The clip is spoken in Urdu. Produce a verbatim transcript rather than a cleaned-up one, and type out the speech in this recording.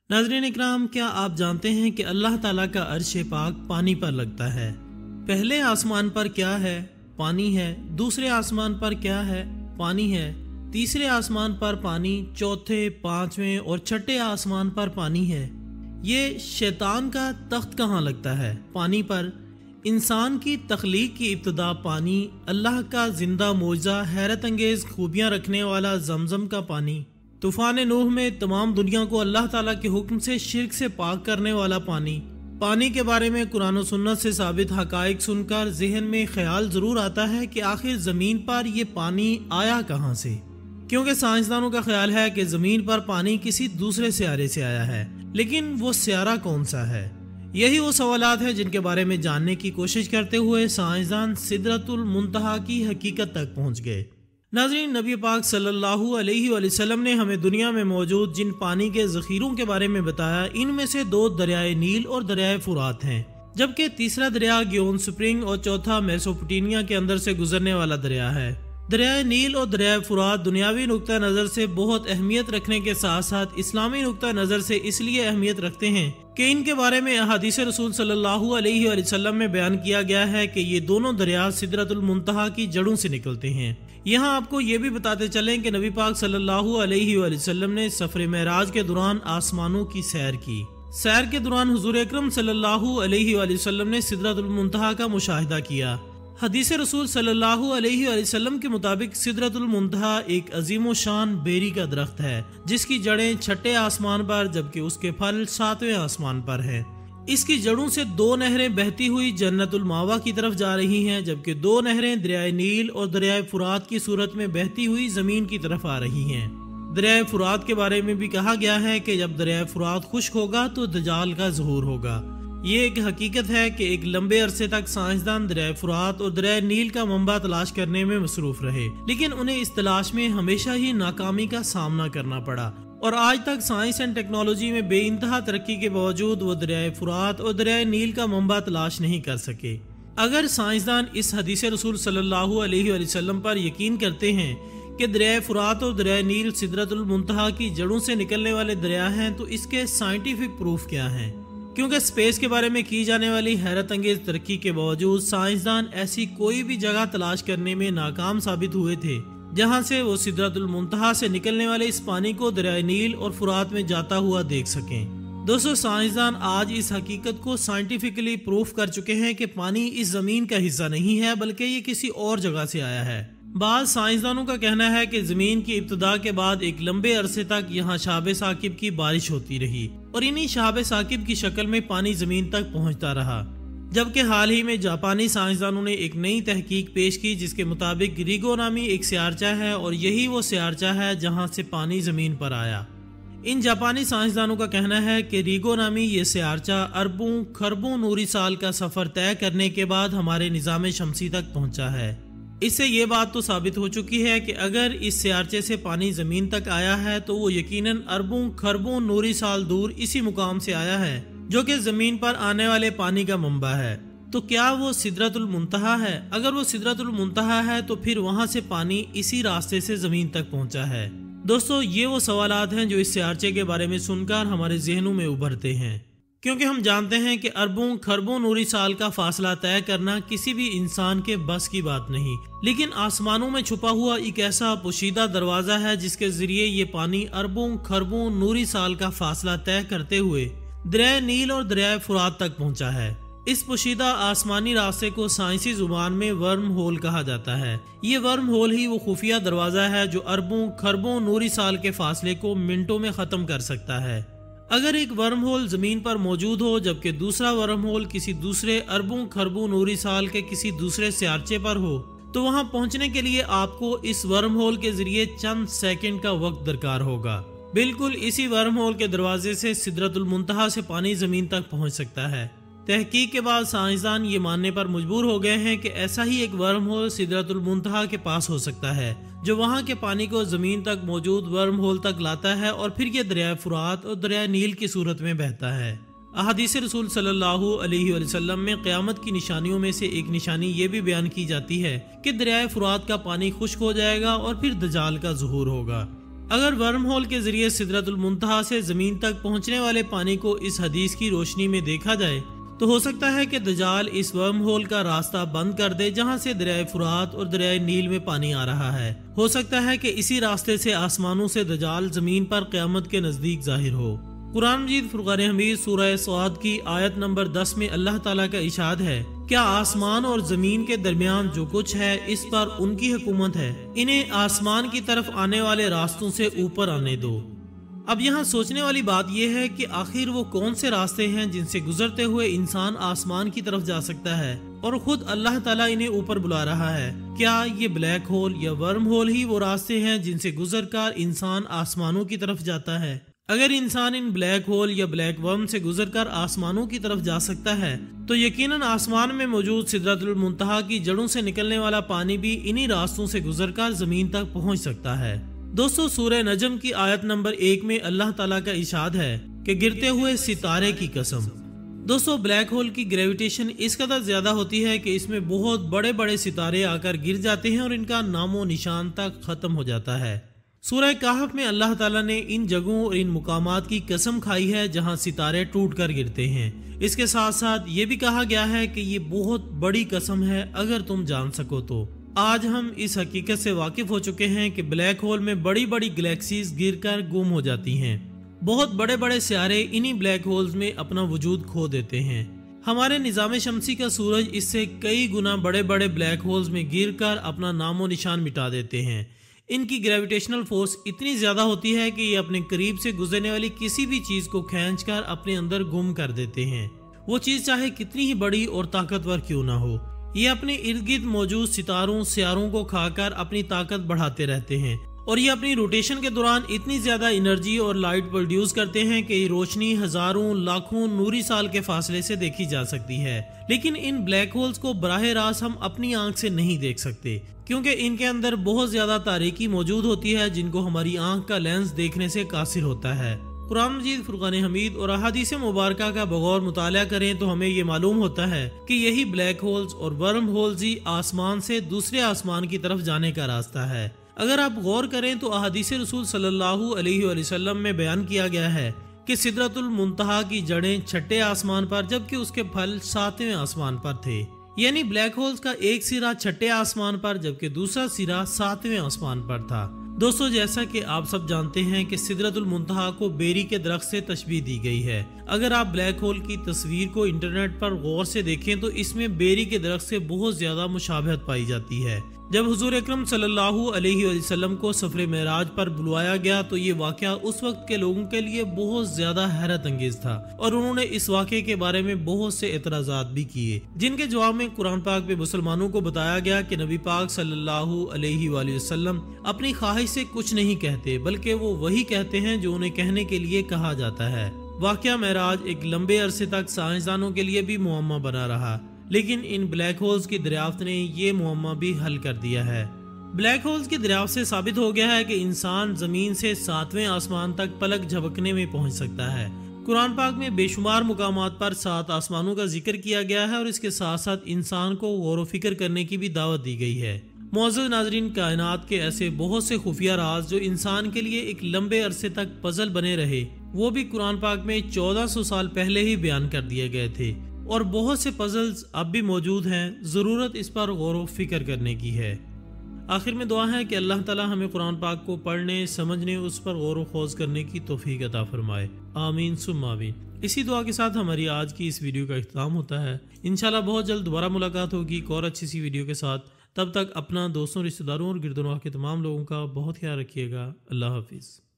ناظرین اکرام، کیا آپ جانتے ہیں کہ اللہ تعالیٰ کا عرش پاک پانی پر لگتا ہے؟ پہلے آسمان پر کیا ہے؟ پانی ہے۔ دوسرے آسمان پر کیا ہے؟ پانی ہے۔ تیسرے آسمان پر پانی، چوتھے، پانچویں اور چھٹے آسمان پر پانی ہے۔ یہ شیطان کا تخت کہاں لگتا ہے؟ پانی پر۔ انسان کی تخلیق کی ابتدا پانی، اللہ کا زندہ معجزہ، حیرت انگیز خوبیاں رکھنے والا زمزم کا پانی، طوفان نوح میں تمام دنیا کو اللہ تعالیٰ کے حکم سے شرک سے پاک کرنے والا پانی۔ پانی کے بارے میں قرآن و سنت سے ثابت حقائق سن کر ذہن میں خیال ضرور آتا ہے کہ آخر زمین پر یہ پانی آیا کہاں سے، کیونکہ سائنسدانوں کا خیال ہے کہ زمین پر پانی کسی دوسرے سیارے سے آیا ہے، لیکن وہ سیارہ کون سا ہے؟ یہی وہ سوالات ہیں جن کے بارے میں جاننے کی کوشش کرتے ہوئے سائنسدان سدرۃ المنتہا کی حقیقت تک پہنچ گئے۔ ناظرین، نبی پاک صلی اللہ علیہ وآلہ وسلم نے ہمیں دنیا میں موجود جن پانی کے ذخیروں کے بارے میں بتایا، ان میں سے دو دریائے نیل اور دریائے فرات ہیں، جبکہ تیسرا دریا گیون سپرنگ اور چوتھا میسوپوٹیمیا کے اندر سے گزرنے والا دریا ہے۔ دریائے نیل اور دریائے فرات دنیاوی نقطہ نظر سے بہت اہمیت رکھنے کے ساتھ ساتھ اسلامی نقطہ نظر سے اس لیے اہمیت رکھتے ہیں کہ ان کے بارے میں احادیث رسول صلی اللہ علیہ وآلہ وسلم میں بیان کیا گیا ہے کہ یہ دونوں دریا سدرۃ المنتہا کی جڑوں سے نکلتے ہیں۔ یہاں آپ کو یہ بھی بتاتے چلیں کہ نبی پاک صلی اللہ علیہ وآلہ وسلم نے سفر معراج کے دوران آسمانوں کی سیر کی۔ سیر کے دوران حضور اکرم صلی اللہ علیہ وآلہ وسلم نے سدرۃ المنتہا کا مشاہدہ کیا۔ حدیث رسول صلی اللہ علیہ وآلہ وسلم کے مطابق سدرۃ المنتہا ایک عظیم و شان بیری کا درخت ہے، جس کی جڑیں چھٹے آسمان پر جبکہ اس کے پھل ساتویں آسمان پر ہیں۔ اس کی جڑوں سے دو نہریں بہتی ہوئی جنت الماوا کی طرف جا رہی ہیں، جبکہ دو نہریں دریائے نیل اور دریائے فرات کی صورت میں بہتی ہوئی زمین کی طرف آ رہی ہیں۔ دریائے فرات کے بارے میں بھی کہا گیا ہے کہ جب دریائے فرات خشک ہوگا تو دجال کا ظہور ہوگا۔ یہ ایک حقیقت ہے کہ ایک لمبے عرصے تک سائنسدان دریائے فرات اور دریائے نیل کا منبع تلاش کرنے میں مصروف رہے، لیکن انہیں اس تلاش میں ہمیشہ ہی ناکامی کا سامنا کرنا پڑا، اور آج تک سائنس اینڈ ٹیکنالوجی میں بے انتہا ترقی کے باوجود وہ دریائے فرات اور دریائے نیل کا منبع تلاش نہیں کر سکے۔ اگر سائنسدان اس حدیث رسول صلی اللہ علیہ وآلہ وسلم پر یقین کرتے ہیں کہ دریائے فرات اور دریائے نیل سدرۃ المنتہا کی جڑوں سے نکلنے والے دریا ہیں، تو اس کے سائنٹیفک پروف کیا ہیں؟ کیونکہ سپیس کے بارے میں کی جانے والی حیرت انگیز ترقی کے باوجود سائنسدان ایسی کوئی بھی جگہ تلاش کرنے میں ناکام ثابت ہوئے تھے جہاں سے وہ سدرۃ المنتہا سے نکلنے والے اس پانی کو دریائے نیل اور فرات میں جاتا ہوا دیکھ سکیں۔ دوستو، سائنسدان آج اس حقیقت کو سائنٹیفکلی پروف کر چکے ہیں کہ پانی اس زمین کا حصہ نہیں ہے، بلکہ یہ کسی اور جگہ سے آیا ہے۔ بعض سائنسدانوں کا کہنا ہے کہ زمین کی ابتدا کے بعد ایک لمبے عرصے تک یہاں شہاب ثاقب کی بارش ہوتی رہی، اور انہی شہاب ثاقب کی شکل میں پانی زمین تک پہنچتا رہا، جبکہ حال ہی میں جاپانی سائنسدانوں نے ایک نئی تحقیق پیش کی جس کے مطابق ریگو نامی ایک سیارچہ ہے، اور یہی وہ سیارچہ ہے جہاں سے پانی زمین پر آیا۔ ان جاپانی سائنسدانوں کا کہنا ہے کہ ریگو نامی یہ سیارچہ اربوں کھربوں نوری سال کا سفر طے کرنے کے بعد ہمارے نظام شمسی تک پہنچا ہے۔ اس سے یہ بات تو ثابت ہو چکی ہے کہ اگر اس سیارچے سے پانی زمین تک آیا ہے تو وہ یقیناً اربوں کھربوں نوری سال دور اسی مقام سے آیا ہے جو کہ زمین پر آنے والے پانی کا منبع ہے۔ تو کیا وہ سدرۃ المنتہا ہے؟ اگر وہ سدرۃ المنتہا ہے تو پھر وہاں سے پانی اسی راستے سے زمین تک پہنچا ہے۔ دوستو، یہ وہ سوالات ہیں جو اس سیارچے کے بارے میں سن کر ہمارے ذہنوں میں ابھرتے ہیں، کیونکہ ہم جانتے ہیں کہ اربوں کھربوں نوری سال کا فاصلہ طے کرنا کسی بھی انسان کے بس کی بات نہیں، لیکن آسمانوں میں چھپا ہوا ایک ایسا پوشیدہ دروازہ ہے جس کے ذریعے یہ پانی اربوں کھربوں نوری سال کا فاصلہ طے کرتے ہوئے دریائے نیل اور دریائے فرات تک پہنچا ہے۔ اس پوشیدہ آسمانی راستے کو سائنسی زبان میں ورم ہول کہا جاتا ہے۔ یہ ورم ہول ہی وہ خفیہ دروازہ ہے جو اربوں کھربوں نوری سال کے فاصلے کو منٹوں میں ختم کر سکتا ہے۔ اگر ایک ورم ہول زمین پر موجود ہو جبکہ دوسرا ورم ہول کسی دوسرے اربوں کھربوں نوری سال کے کسی دوسرے سیارچے پر ہو، تو وہاں پہنچنے کے لیے آپ کو اس ورم ہول کے ذریعے چند سیکنڈ کا وقت درکار ہوگا۔ بالکل اسی ورم ہول کے دروازے سے سدرۃ المنتہا سے پانی زمین تک پہنچ سکتا ہے۔ تحقیق کے بعد سائنسدان یہ ماننے پر مجبور ہو گئے ہیں کہ ایسا ہی ایک ورم ہول سدرۃ المنتہا کے پاس ہو سکتا ہے جو وہاں کے پانی کو زمین تک موجود ورم ہول تک لاتا ہے، اور پھر یہ دریائے فرات اور دریائے نیل کی صورت میں بہتا ہے۔ احادیث رسول صلی اللہ علیہ وآلہ وسلم میں قیامت کی نشانیوں میں سے ایک نشانی یہ بھی بیان کی جاتی ہے کہ دریائے فرات کا پانی خشک ہو جائے گا اور پھر دجال کا ظہور ہوگا۔ اگر ورم ہول کے ذریعے سدرۃ المنتہا سے زمین تک پہنچنے والے پانی کو اس حدیث کی روشنی میں دیکھا جائے تو ہو سکتا ہے کہ دجال اس ورم ہول کا راستہ بند کر دے جہاں سے دریائے فرات اور دریائے نیل میں پانی آ رہا ہے۔ ہو سکتا ہے کہ اسی راستے سے آسمانوں سے دجال زمین پر قیامت کے نزدیک ظاہر ہو۔ قرآن مجید فرقان حمید سورہ صاد کی آیت نمبر دس میں اللہ تعالیٰ کا ارشاد ہے، کیا آسمان اور زمین کے درمیان جو کچھ ہے اس پر ان کی حکومت ہے، انہیں آسمان کی طرف آنے والے راستوں سے اوپر آنے دو۔ اب یہاں سوچنے والی بات یہ ہے کہ آخر وہ کون سے راستے ہیں جن سے گزرتے ہوئے انسان آسمان کی طرف جا سکتا ہے اور خود اللہ تعالیٰ انہیں اوپر بلا رہا ہے؟ کیا یہ بلیک ہول یا ورم ہول ہی وہ راستے ہیں جن سے گزر کر انسان آسمانوں کی طرف جاتا ہے؟ اگر انسان ان بلیک ہول یا بلیک ورم سے گزر کر آسمانوں کی طرف جا سکتا ہے تو یقیناً آسمان میں موجود سدرۃ المنتہا کی جڑوں سے نکلنے والا پانی بھی انہی راستوں سے گزر کر زمین تک پہنچ سکتا ہے۔ دوستو سورہ نجم کی آیت نمبر ایک میں اللہ تعالیٰ کا ارشاد ہے کہ گرتے ہوئے ستارے کی قسم۔ دوستو بلیک ہول کی گریویٹیشن اس قدر زیادہ ہوتی ہے کہ اس میں بہت بڑے بڑے ستارے آ کر گر جاتے ہیں اور ان کا نام و نشان تک ختم ہو جاتا ہے۔ سورہ کہف میں اللہ تعالیٰ نے ان جگہوں اور ان مقامات کی قسم کھائی ہے جہاں ستارے ٹوٹ کر گرتے ہیں۔ اس کے ساتھ ساتھ یہ بھی کہا گیا ہے کہ یہ بہت بڑی قسم ہے اگر تم جان سکو تو۔ آج ہم اس حقیقت سے واقف ہو چکے ہیں کہ بلیک ہول میں بڑی بڑی گلیکسیز گر کر گم ہو جاتی ہیں۔ بہت بڑے بڑے سیارے انہی بلیک ہولز میں اپنا وجود کھو دیتے ہیں۔ ہمارے نظام شمسی کا سورج اس سے کئی گنا بڑے بڑے بلیک ہولز میں گر کر اپنا نام و نشان مٹا دیتے ہیں۔ ان کی گریویٹیشنل فورس اتنی زیادہ ہوتی ہے کہ یہ اپنے قریب سے گزرنے والی کسی بھی چیز کو کھینچ کر اپنے اندر گم کر دیتے ہیں، وہ چیز چاہے کتنی ہی بڑی اور طاقتور کیوں نہ ہو۔ یہ اپنے ارد گرد موجود ستاروں سیاروں کو کھا کر اپنی طاقت بڑھاتے رہتے ہیں اور یہ اپنی روٹیشن کے دوران اتنی زیادہ انرجی اور لائٹ پروڈیوس کرتے ہیں کہ یہ روشنی ہزاروں لاکھوں نوری سال کے فاصلے سے دیکھی جا سکتی ہے، لیکن ان بلیک ہولز کو براہ راست ہم اپنی آنکھ سے نہیں دیکھ سکتے کیونکہ ان کے اندر بہت زیادہ تاریکی موجود ہوتی ہے جن کو ہماری آنکھ کا لینس دیکھنے سے قاصر ہوتا ہے۔ قرآن مجید فرقان حمید اور احادیث مبارکہ کا بغور مطالعہ کریں تو ہمیں یہ معلوم ہوتا ہے کہ یہی بلیک ہولز اور ورم ہولز ہی آسمان سے دوسرے آسمان کی طرف جانے کا راستہ ہے۔ اگر آپ غور کریں تو احادیث رسول صلی اللہ علیہ وآلہ وسلم میں بیان کیا گیا ہے کہ سدرۃ المنتہا کی جڑیں چھٹے آسمان پر جبکہ اس کے پھل ساتویں آسمان پر تھے، یعنی بلیک ہولز کا ایک سرا چھٹے آسمان پر جبکہ دوسرا سرا ساتویں آسمان پر تھا۔ دوستو جیسا کہ آپ سب جانتے ہیں کہ سدرۃ المنتہا کو بیری کے درخت سے تشبیہ دی گئی ہے۔ اگر آپ بلیک ہول کی تصویر کو انٹرنیٹ پر غور سے دیکھیں تو اس میں بیری کے درخت سے بہت زیادہ مشابہت پائی جاتی ہے۔ جب حضور اکرم صلی اللہ علیہ وآلہ وسلم کو سفر معراج پر بلوایا گیا تو یہ واقعہ اس وقت کے لوگوں کے لیے بہت زیادہ حیرت انگیز تھا اور انہوں نے اس واقعے کے بارے میں بہت سے اعتراضات بھی کیے، جن کے جواب میں قرآن پاک میں مسلمانوں کو بتایا گیا کہ نبی پاک صلی اللہ علیہ وآلہ وسلم اپنی خواہش سے کچھ نہیں کہتے بلکہ وہ وہی کہتے ہیں جو انہیں کہنے کے لیے کہا جاتا ہے۔ واقعہ معراج ایک لمبے عرصے تک سائنسدانوں کے لیے بھی معمہ بنا رہا، لیکن ان بلیک ہولز کی دریافت نے یہ معمہ بھی حل کر دیا ہے۔ بلیک ہولز کی دریافت سے ثابت ہو گیا ہے کہ انسان زمین سے ساتویں آسمان تک پلک جھپکنے میں پہنچ سکتا ہے۔ قرآن پاک میں بے شمار مقامات پر سات آسمانوں کا ذکر کیا گیا ہے اور اس کے ساتھ ساتھ انسان کو غور و فکر کرنے کی بھی دعوت دی گئی ہے۔ معزز ناظرین، کائنات کے ایسے بہت سے خفیہ راز جو انسان کے لیے ایک لمبے عرصے تک پزل بنے رہے، وہ بھی قرآن پاک میں چودہ سو سال پہلے ہی بیان کر دیے گئے تھے اور بہت سے پزلز اب بھی موجود ہیں، ضرورت اس پر غور و فکر کرنے کی ہے۔ آخر میں دعا ہے کہ اللہ تعالی ہمیں قرآن پاک کو پڑھنے، سمجھنے، اس پر غور و خوض کرنے کی توفیق عطا فرمائے، آمین ثم آمین۔ اسی دعا کے ساتھ ہماری آج کی اس ویڈیو کا اختتام ہوتا ہے۔ انشاءاللہ بہت جلد دوبارہ ملاقات ہوگی ایک اور اچھی سی ویڈیو کے ساتھ۔ تب تک اپنا، دوستوں، رشتہ داروں اور گرد و نواح کے تمام لوگوں کا بہت خیال رکھیے گا۔ اللہ حافظ۔